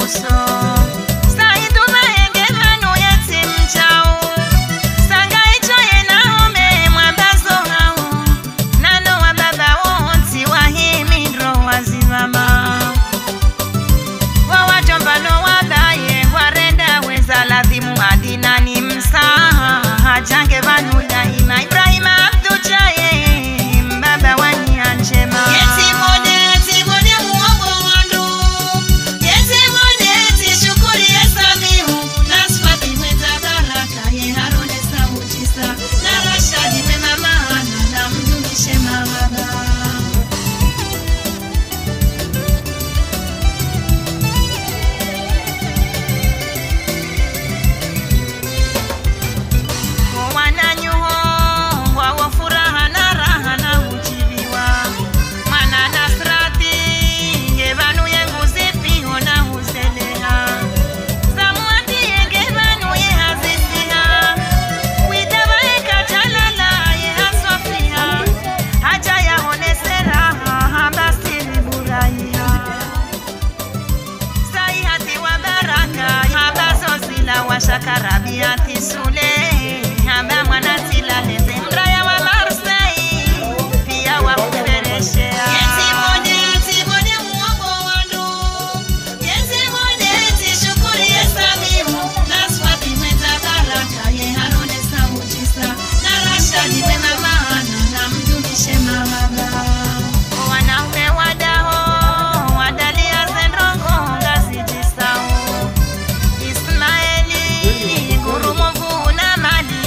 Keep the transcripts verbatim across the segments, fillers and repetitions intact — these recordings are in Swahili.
Shakarabiati Sule, Hamba Manatila, Lezendraya wa Marseille, pia wa kufereshea. Yeti mone, yeti mone muongo wandu, yeti mone, yeti shukuri esamimu, naswati mweza baraka, ye harone samujisa, na rashadi wema maana, na mdumishe mawaba. Wanaume wadaho, wadalia zendrongo, ngazijisao. Ismaeli, Guru Mungu na mali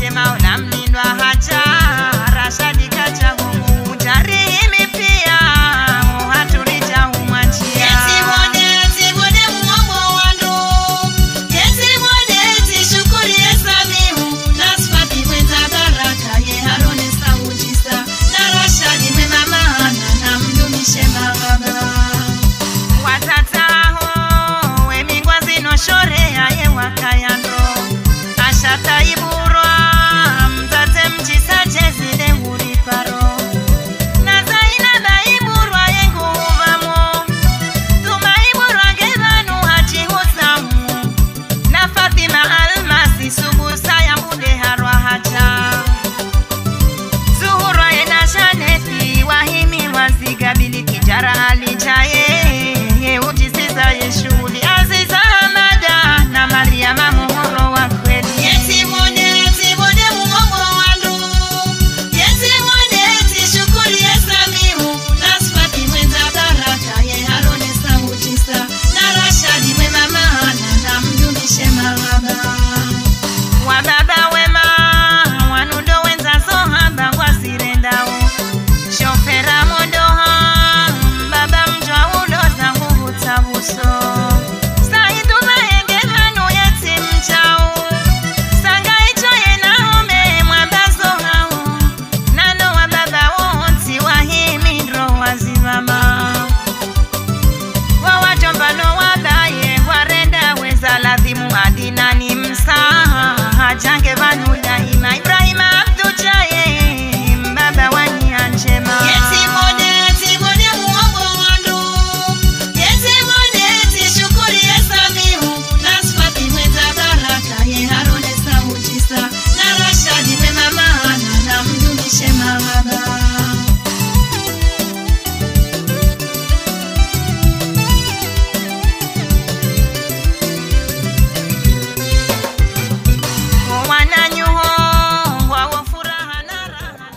shema ola mlindwa haja Rashadi kacha humu utarihimi pia uhaturija humwanjia Yeti mwone, yeti mwone muongo wandu Yeti mwone, yeti shukuri esamihu Nasfati mwenza baraka ye harone saujisa Na Rashadi mwema mahana na mdumishe magaba Watataho we mingwa zino shore ya ye wakayando Ashata iburwa mtate mchisa jezide uriparo Na zaina da iburwa yengu uvamo Tuma iburwa gebanu hachi husamu Na Fatima almasi subusa ya mbude harwa hacha Zuhurwa ena shaneti wahimi wazigabili kijara alijaye Ye ujisiza ye shuli aziza hamada Na Mariama muhoro wa kweli Yeti mwone, yeti mwone muongo wandu Yeti mwone, yeti shukuri esamihu Nasfati mwenza baraka ye harone saujisa Na Rashadi mwema mahana na mdumishe magaba Wababa wema wanudo wenza sohamba wazirendao Shofera mondoha baba mjwa uloza nguvu tabuso Sahidu mahenge vanu yeti mchao Sanga icho yenahome mwabazo hao Nano wababa wonti wahimindro wazivama Wawajombano wabaye warenda weza ladhimu adinani msaha Hajange vanu daima Ibrahima Abdujaye Mbaba wani anjema Yeti mwone, yeti mwone muongo wandu Yeti mwone, yeti shukuri esamihu Nasfati mwenza baraka ye harone saujisa Na Rashadi mwema mahana na mdumishe magaba Wananyuho wawo furaha na raha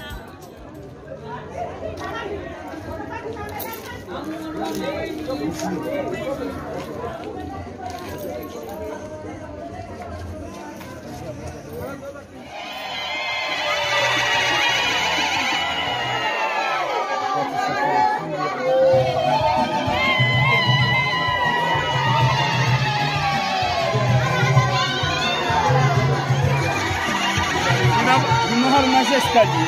Bunlar majestali.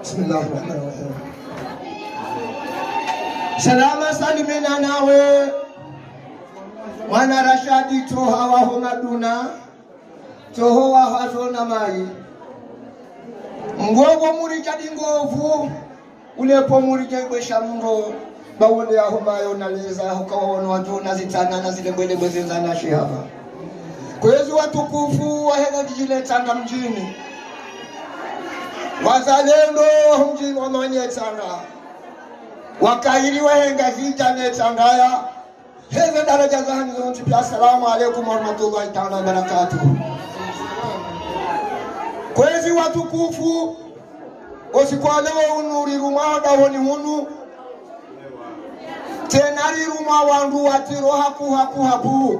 Bismillahirrahmanirrahim. Salama salimina nawe mwana Rashadi toha wa honaduna toho wa hazona mai ngogo muri jadi ngovu ulepo muri jengwe shamro bawole aho mayo naleza ukaona watu nazitana na zile ngwele bwezenza na shihaba kwezi watukufu wahega jijile Tanga mjini wazalendo mjini wa manye Tanga wakairi wahenga vita ne Tangaya heze daraja zani zonti pia. Assalamu alaikum warahmatullahi ta'ala barakatuh. Kwezi watukufu osikwalewa unuri rumada honi hunu tenari ruma wandu watiro haku haku haku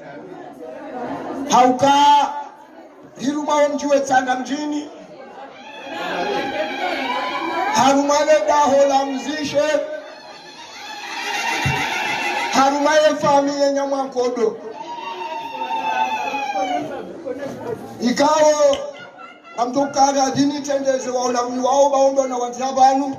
hauka hiruma wamjiwe Tanga mjini harumale dahola mzishe harumaye familia Nyamankodo ikawo amtokara dini tendeze waona mwao baondo na watabanu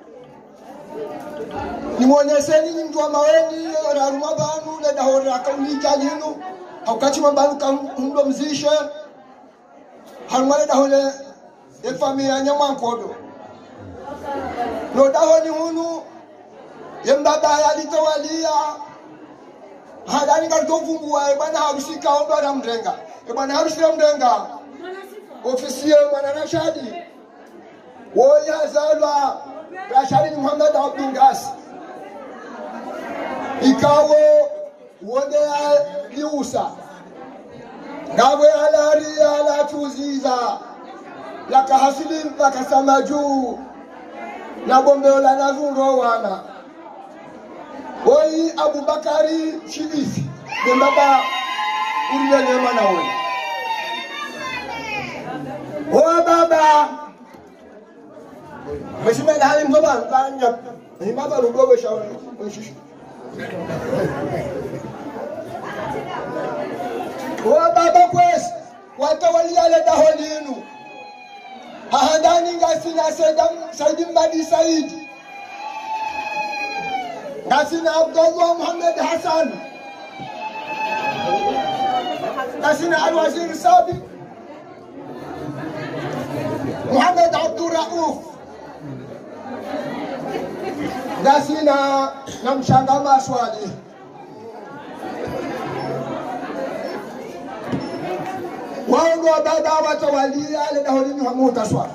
nimwoneseni ni mtu wa maweni haruma banu le dahola kaunija lino haukati mabanu kamundo mzishe harumale dahola e familia Nyamankodo no dahoni hunu yembaba yalitowalia hadani kalitovumbua bwana harusi kaomba na mrenga e bwana harusi ya mrenga ofisiye bwana Rashadi woya zalwa Rashadi Muhammad Abdulgas ikawo wonde liusa ngawe alari ala tuziza laka hasilin laka samaju na bombeola na zungo wana Oi Abubakari Shirifi Mbaba Uriye mwana wewe Oa baba Mheshimiwa hali mbaba kanya ni baba rugogo shauri nshishu Oa baba kwesi watawalia le daholinu Ahadani ngasina Saidam Saidim Badi Said Ngasina Abdullah Muhammad Hassan Ngasina Al-Wazir Sabi Muhammad Abdul Rauf Ngasina Namshanga Maswadi Wao dada watawalia le daholini hamuta swali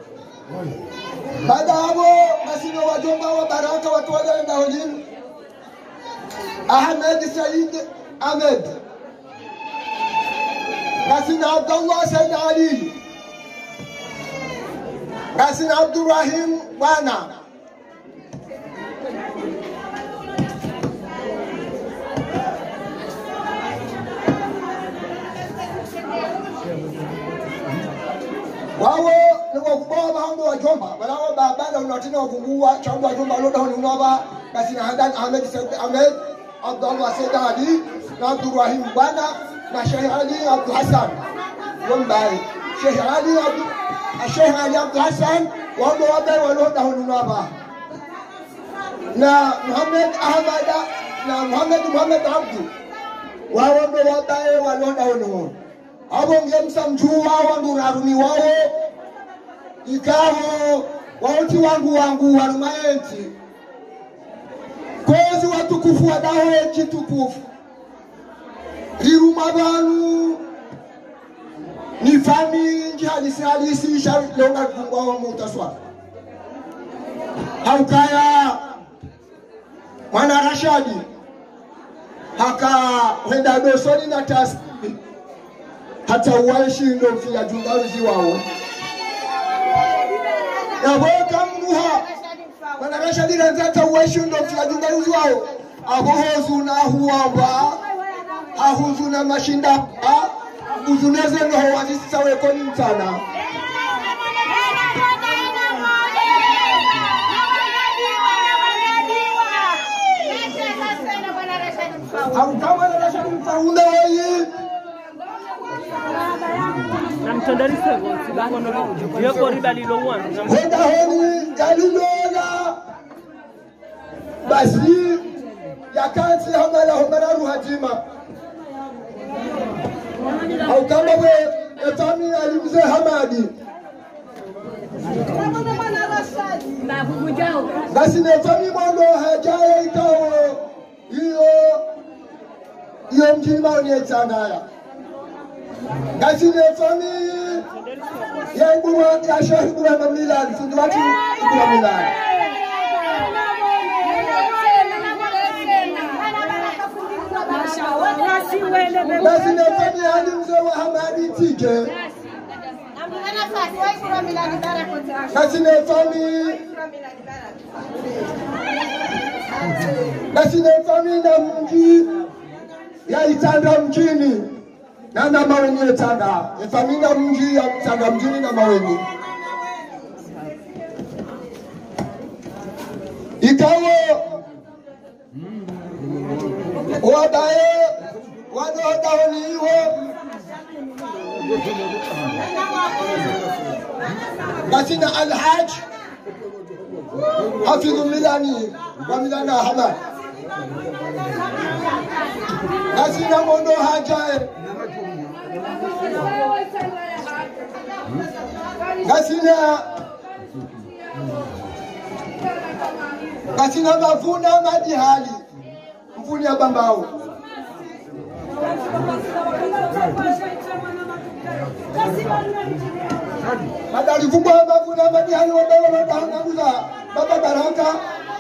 Baada hapo masino wajomba wa baraka watu wale daholini Ahmed Said Ahmed Nasina Abdullah Said Ali Nasina Abdurrahim Bwana Wao ni wakubwa bahambo wajomba walawa babada unatina wakungua chamba wajomba loda honi unaba Nasina Hadan Ahmed Said Ahmed Abdullah Said Ali na Abdurrahim Bwana na Sheikh Ali Abdul Hassan wambai Sheikh Ali Abdul Sheikh Ali Abdul Hassan wao wabe waloda honi unaba na Muhammad Ahmad na Muhammad Muhammad Abdul wao ndo wabe waloda honi unaba Abo ngemsa mjua wangu rarumi wao ikaho wauti wangu wangu warumaenti kozi watukufu wadaho chitukufu riruma banu ni fami njihalisi halisi shari leonga kungwa wa mutaswa haukaya mwana Rashadi haka wenda dosoni na tasi hata uwaishi ndo mfia jungaruzi wao ya weka mnuha Mwana Rashadi na hata uwaishi ndo mfia jungaruzi wao abohozu na huwamba ahuzu na mashinda uzuneze no wazisi sawe koni mtana au kama Rashadi mfaunda wai mtandari sego sibakono yo kori dalilo wan Henda honi dalilola basi yakansi hamala homara ruhatima au kama we etami alimze Hamadi basi netami mondo hajaye ikawo hiyo hiyo mjini maoni tangaya basi netami ya ibu ya shahibu ya mamilani sinduwati ibu ya milani basi netami alimze wa Hamadi tike basi netami basi netami na mji ya Itanda mjini na na maweni ya Itanda netami na mji ya Itanda mjini na maweni ikawo wadaye wadaoni hiyo basi na Alhaj Hafidhu Milani wa Milana Hamad basi na mondo hajaye basi na basi na mavuna madihali mvuni ya bambao madali kubwa mavuna madihali wabele wadahangamuza baba Baraka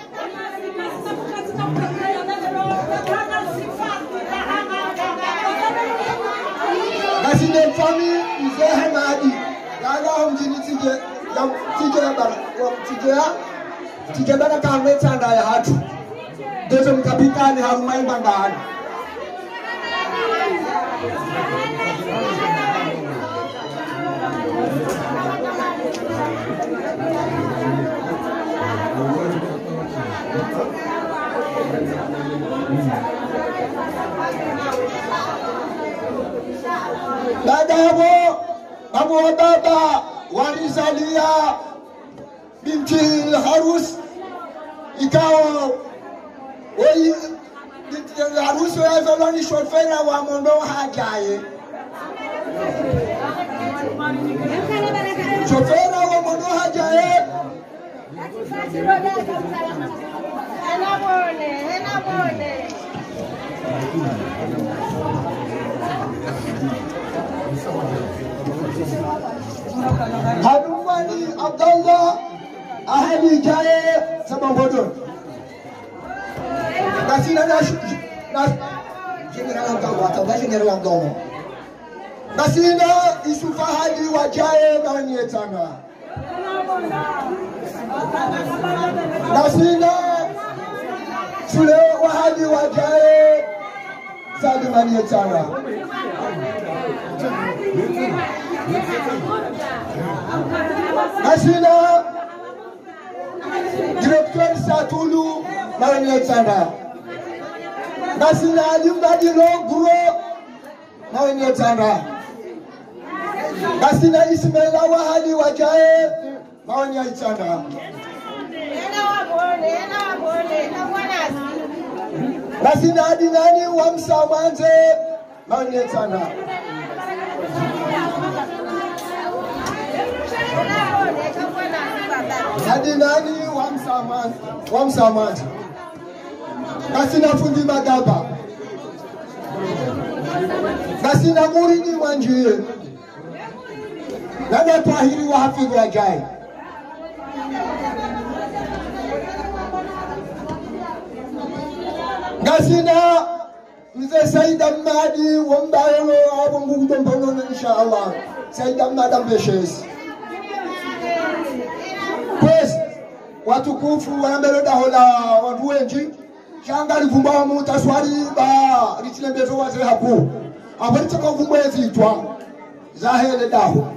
basi ne fami mzee Hamadi yala mjini tije ya tije ya bara tije ya tije bara kamwe tanda ya hatu dozo mkapitani harumai mbangani baada hapo babu wa baba walizalia binti harus ikawa woi binti harus wazalani shofera wa mondo hajaye shofera wa mondo hajaye ena bone ena bone Hadumani Abdullah ahli jaye sababodo basina na na general Abdullah ta general Abdullah basina isufa hadi wajaye banyetana basina sule wahadi wajaye sadi banyetana basina directeur Satulu Maranyetana basina alimbadilo guro Maranyetana basina Ismaila wahali wajaye Maranyetana basina adinani wamsamanze Maranyetana adinani wamsaman wamsaman basina fundi magaba basina murini wanjie nana tahiri wa hafidhu ajai basina mzee Said Ahmadi wambayolo abo ngudo mbono inshallah Said Ahmadi ambeshes Pues watukufu wanambelo dahola watu wengi shanga livumba muta swali ba ritile beto waze hapo abarita ko vumba yitwa zahele daho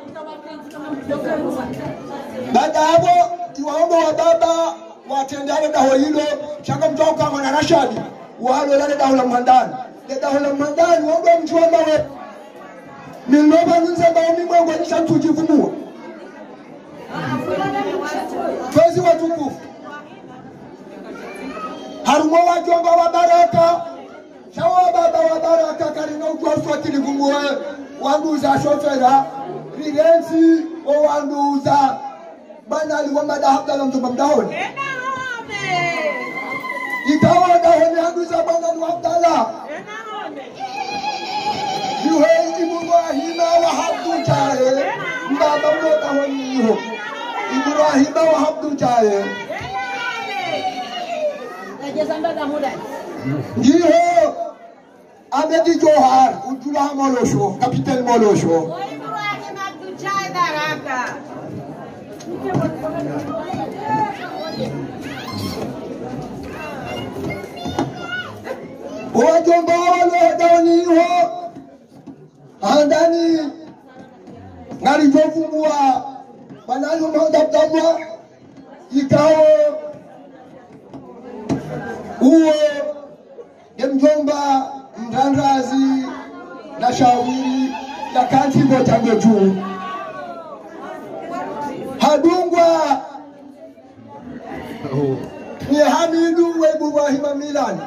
baada hapo tiwaomba wa baba watendane daho hilo shanga mtoka mwana Rashadi walo lale daho la mwandani le daho la mwandani wao mjomba we nilova nze ba mimi maisha tujifunua. Twezi watukufu. Harumo wajomba wa baraka. Shawa baba wa baraka karina ukwaswa kilivumue. Wanduza shofera. Rigensi o wanduza. Bana liwa madahabda na mtumba mdahoni. Ikawa dahoni wanduza bana liwa mdala. Yuhe Ibrahima wa habdu jahe. Mbaba mdo dahoni yuho. Ibrahima wa habdu jahe. Ndiyo Amedi Johar, Ujula Molosho, Capitaine Molosho. Wajomba wale dani ho andani ngalijofumbua banayo mndabdamwa ikao uwe mjomba mtangazi na shauri ya kanti botango juu hadungwa ni Hamidu we Ibrahima Milani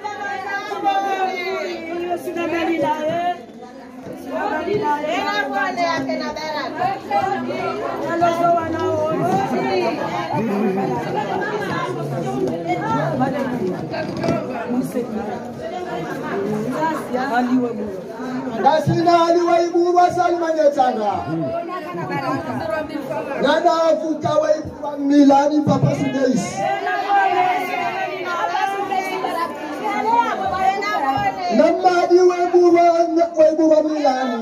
Dasina aliwa Iburwa Salma Netanga Nana afuka wa Iburwa Milani Papa Sudeis Namadi wa Iburwa Milani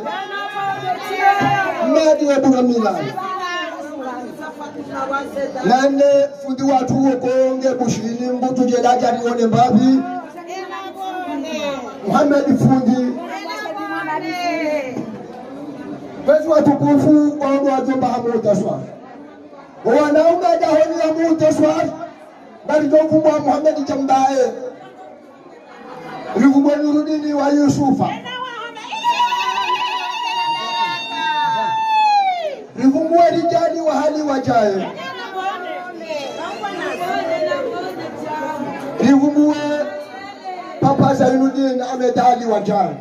Namadi wa Iburwa Milani Nane fundi watu wokonge bushini mbutu jedaja nione mbabi Muhammad fundi Bezi watukufu wangu wajomba hamuta swari wanaume dahoni ya muta swari Bali jofu mwa Muhammad jambaye Rivumwe nurudini wa Yusufa Rivumwe rijali wa hali wajaye Rivumwe Papa Zainuddin amedali wajaye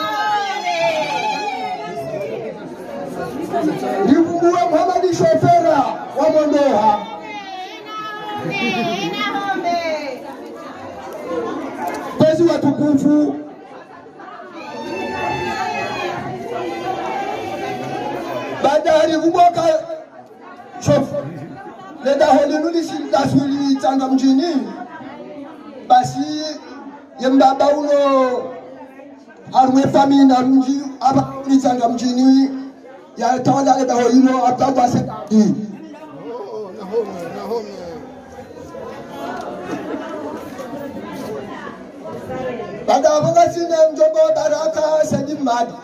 Rivumwe Muhammad Shofera wa Mondoha Bezi watukufu Badari vumoka shof Leda holi nuli silidasuli tanga mjini Basi Yembaba uno Arwe fami na mji Aba uli tanga mjini Ya tawanda leda holi no Abdawa sekati Bada abanga sine mjombo baraka Sejim madi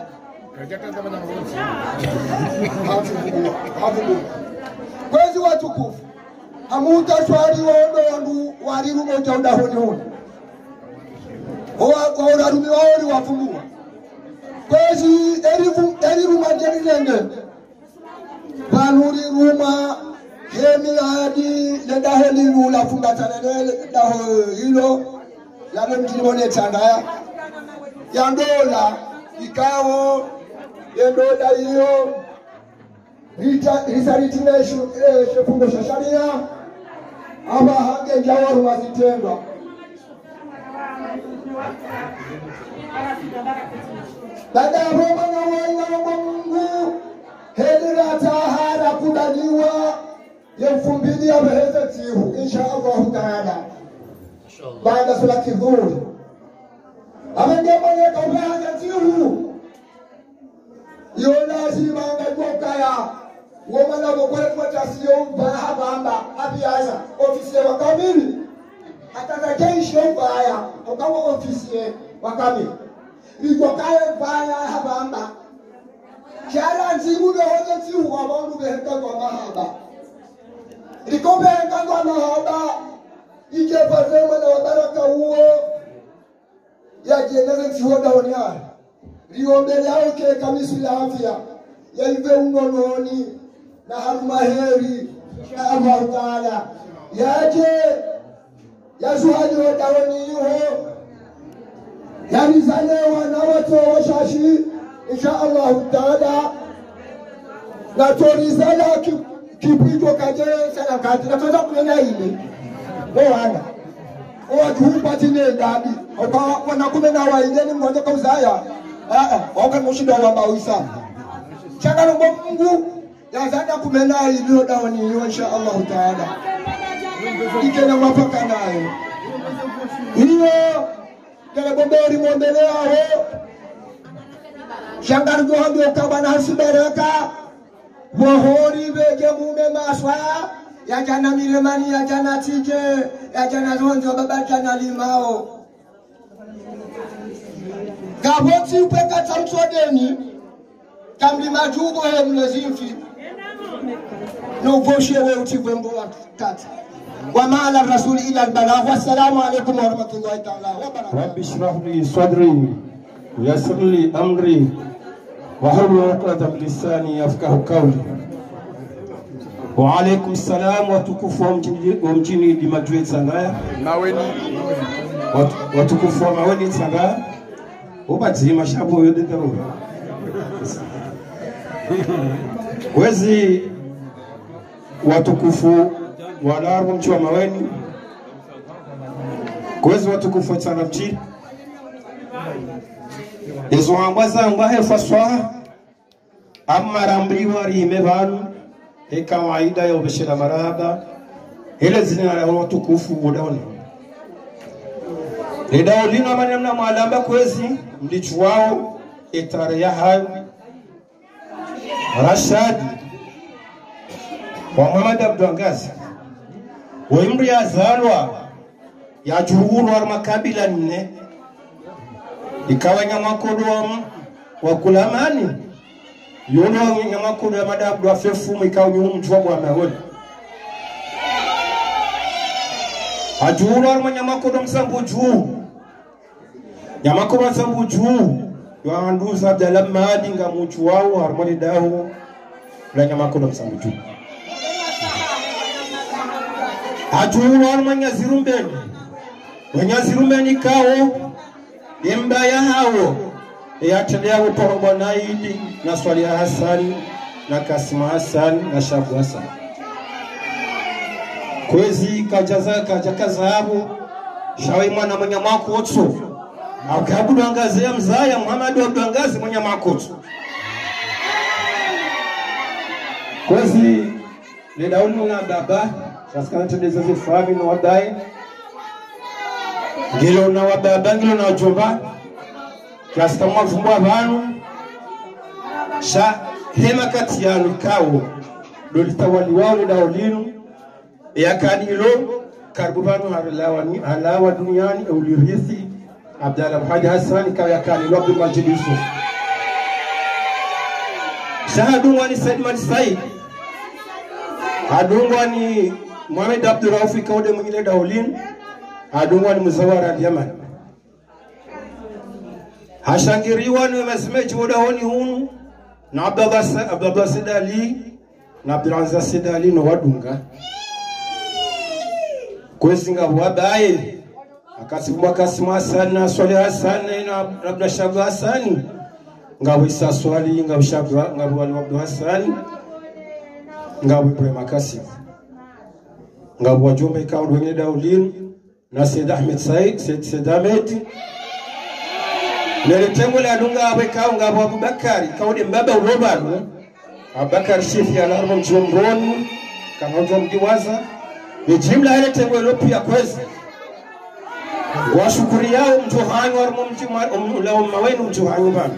Kwezi watukufu Hamuta swari wondo wangu Wariru moja udahoni huni Owa urarumi waori wafumua Kwezi eri ruma jeri lenge Banuri ruma Hemi hadi Lenda heli lula funga tanene Daho hilo Lame mjimone tangaya Yandola Ikao Yandola hiyo Risaritina shefungo shasharia Aba hange njawaru mazitendwa Dada ya Roma na waina wa Mungu Hedira tahara kudaniwa Yemfumbili ya beheze tihu Insha Allah ta'ala Baada sulati dhuri Amenge mwenye kaubeheze tihu Yola zimanga gwokaya Womana wokore kwa chasiyo Baha bamba Habi asa Ofisiye wakamili Hata keishi mbaya Okawa ofisiye wakamili Igokaya mbaya habamba Kiara nzimu behoze tihu Wabangu beheka kwa mahaba Iko beheka kwa mahaba Ije pazema na wabaraka uo Ya jeneze tihoda onyari Riombele yao ke kamisi la afya yaive unononi na harumaheri insha Allah taala yaje yazuhali wadawani yuho yani zalewa na watu washashi insha Allah taala na torizala kipito kajere sana kati na toza kumenya ile oana oatu patine dabi oka wana kumena wa ile ni mmoja kwa uzaya ah ah oka mushindo wa bawisa changano Mungu yazana kumena ile dawani insha Allah taala ikena mapaka nayo hiyo kile bomberi muendelea ho shangaru gohambi okabana hasibereka wohori beje mume maswa ya jana milemani ya jana tije ya jana zonzo baba jana limao gaboti upeka tamsodeni kamlima jugo he mlezimfi no voshewe utivembo watatu wa ma'ala rasuli ila albalagh. Wassalamu alaykum wa rahmatullahi ta'ala wa barakatuh. Rabbi shrah li sadri wa yassir li amri wahlul uqdatan min lisani yafqahu qawli. Wa alaykum salam watukufu wa mjini Dimajwe Tsangaya Maweni watukufu wa Maweni Tsangaya ubati mashabu yote daro wezi watukufu walaru mchi wa Maweni kwezi watukufu tsanamchi ezo ambaza ambahe faswa amma rambriwa rime vanu e kawaida ya ubeshela maraba ile zina ya watukufu wodoni nidao lino manamna mwalamba kwezi mlichuwao etare ya hayo Rashad wa Muhammad Abdwangazi wa imri ya zalwa ya juhuru wa makabila nne ikawa nyamakodo wa kulamani yono nyamakodo ya madabu wa fefumu ikawa nyumu mchwa wa mahodi ajuhuru wa nyamakodo msambu juu nyamakodo msambu juu ya anduza abdala maadi nga mchu wao harmoni dahu la nyamakodo msambu juu ajuhuru wa manyazirumbeni wanyazirumbeni kao imba ya hao ya tendea uporobo na idi na swali ya Hasani na Kasima Hasani na Shabu Hasani kwezi kajaza kajaka zahabu shawi mwana mwenye makotso akabudu angazi ya mzaya Muhammadu Abdwangazi mwenye makotso kwezi ledaunu na baba kaskana tendeza zifami na wadai ngilo na wababa ngilo na wajomba kiasi kama vumbu abantu sha hema kati ya nikao dolitawali wao ni daulinu ya kadilo karbubanu halawani halawa duniani ulirithi Abdalla Muhammad Hassan kawa ya kadilo Abdul Majid Yusuf shahadungwa ni Said Mani Said adungwa ni Muhammad Abdul Rauf kaude mwingine daulinu adungwa ni Muzawara Yaman hashangiriwa ni masimeji wadahoni hunu na Abdullah Abdullah Sidali na Abdulaziz Sidali no wadunga kwesinga wabaye akasimbwa Kasima Hassan na Swali Hassan na Abdullah Shabu Hassan ngabo isa Swali ngabo Shabu ngabo Abdullah Hassan ngabo Ibrahim Kasim ngabo wajombe ikawa wengine daulin na Said Ahmed Said Said Said Ahmed Neletengo la dunga abeka ngabo Abubakari kaudi mbaba urobanu Abubakar Shifi alarmo mjomroni kama mjomdiwaza bijimla ile tengo lopia kwezi washukuri yao mjohanyu warmo mjimla mawenu mjohanyu bana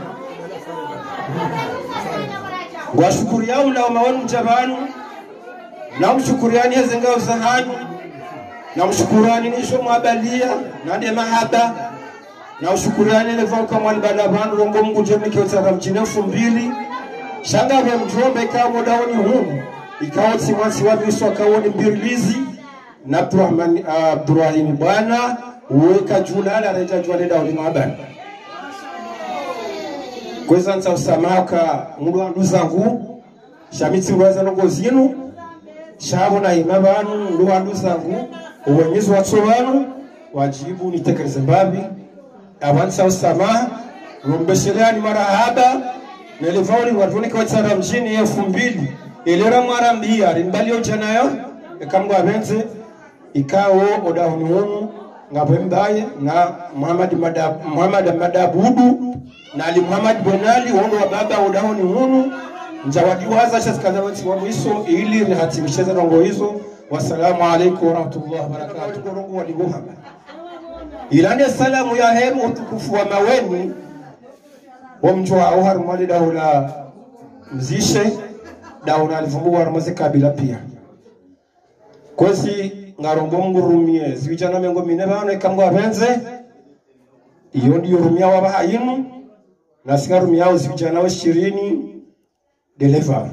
washukuri yao la mawenu mjabanu na mshukuriani yazengao zahanyu na mshukurani nisho mwabalia na ndiye mahaba na ushukurani levo kama albalabanu rongo Mungu jemi kiotaka mchinefu mbili shanga wa mjombe ikawa modaoni huu ikawa siwansi wa viso kawoni mbirilizi na Abdurrahman Abdurrahim bwana uweka jula ala reja jua leda ulima abani kweza nsa usamaka mundu wandu zangu shamitsi ngwaza nongo zinu shabo na imabanu mundu wandu zangu uwenyezi watso wanu wajibu nitekeleze mbabi awansa usamaha rumbesherani marahaba nelevauli watuni kwa tsara mjini elfu mbili elera mwara mbia rimbali ojanayo ekamgwa abenze ikao odahuni hunu ngabembaye na Muhammad Madab Muhammad Madabudu na Ali Muhammad Bonali wono wa baba odahuni hunu njawadiwaza shazikaza wansi wa mwiso ili rihatimisheza rongo hizo. Wassalamu alaikum warahmatullahi wabarakatuh. Korongo waligoha ilani salamu ya hemu utukufu wa maweni wamjua au harumali daula mzishe daula alivumbu warumaze kabila pia kwezi ngarombo ngurumie ziwijana mengo minebano ikamgo abenze iyo ndiyo rumia wabahayinu na singarumia au ziwijana wa ishirini deleva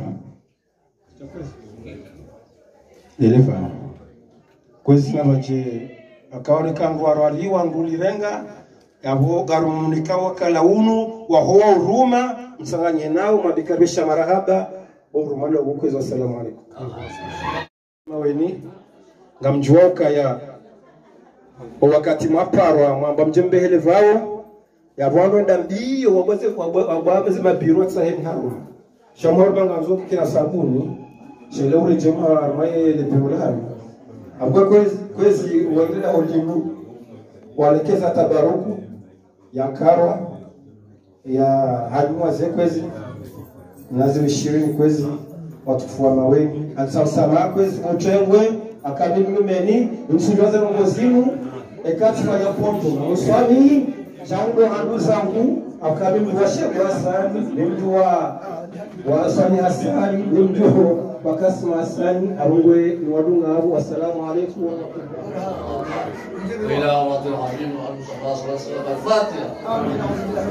deleva kwezi na maje akaoneka ngwaro aliwa ndulirenga yabo garumunika wakala unu wa huwa uruma msanganye nao mabikabisha marahaba urumalo ukweza. Assalamu alaikum maweni ngamjuoka ya wakati maparwa mwamba mjembe hele vao ya bwando ndambiyo wabaze wabaze mabiro sahihi haru shamor banga nzoku kina sabuni shele ure jema armaye le peulani abwa kwezi kwezi wengine olimu walekeza tabaruku ya karwa ya hajuma ze kwezi nazi ishirini kwezi watufua maweni ansama kwezi mchengwe akabili meni msijoze ngozimu ekati fanya pompo muswami jango handu zangu akabili washe wasani nimjua wasani hasani nimjua wakasma hasani arungwe ni wadunga hapo. Assalamu alaykum wa rahmatullahi إلى أمة العظيم وأن صلى الله عليه وسلم الفاتحة. آمين.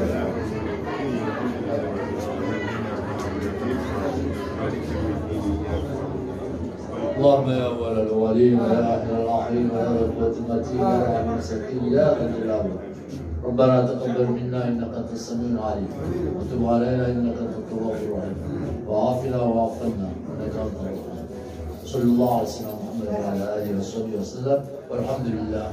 اللهم يا أول الأولين ويا آخر الآخرين ويا القوة المتين ويا من السكين يا ذا الجلال. ربنا تقبل منا إنك أنت السميع العليم وتب علينا إنك أنت التواب الرحيم وعافنا وعافنا إنك أنت الرحيم. صلى الله على سيدنا محمد وعلى آله وصحبه وسلم والحمد لله.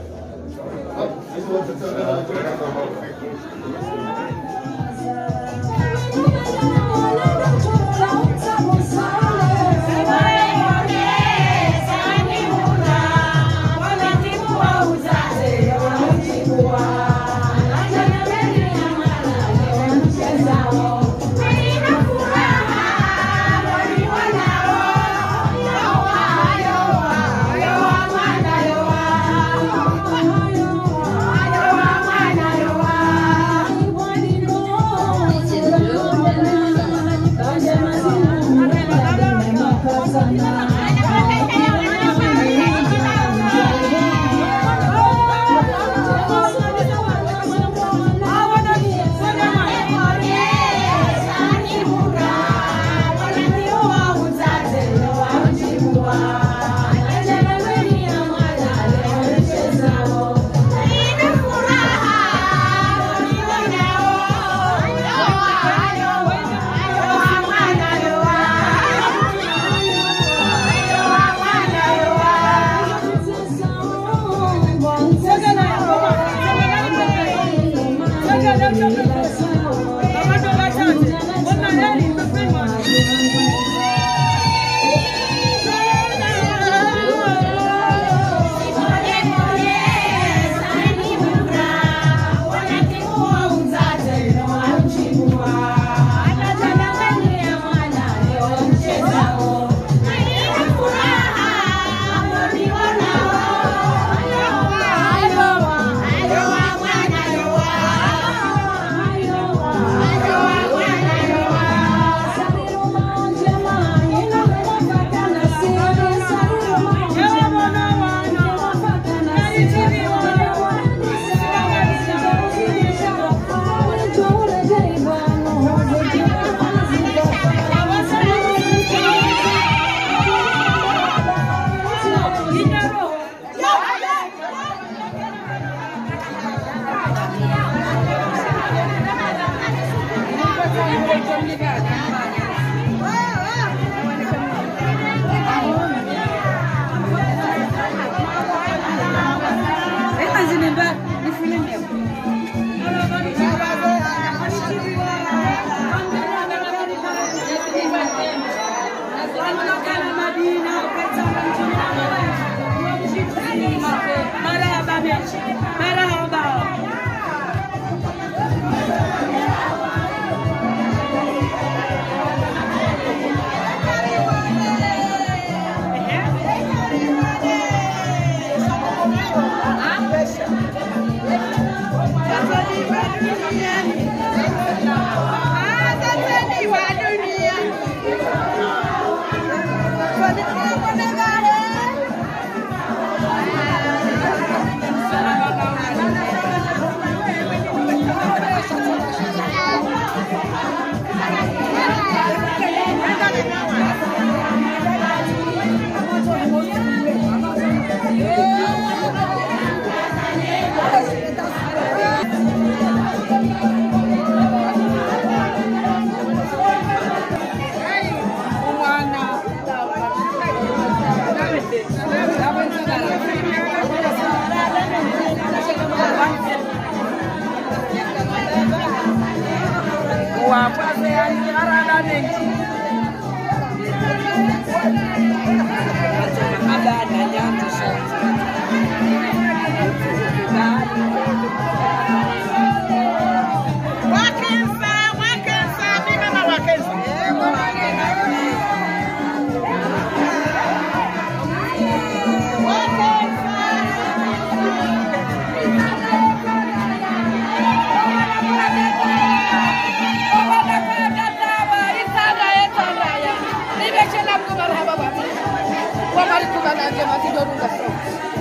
Wa mari tu kana je mati do nunga so.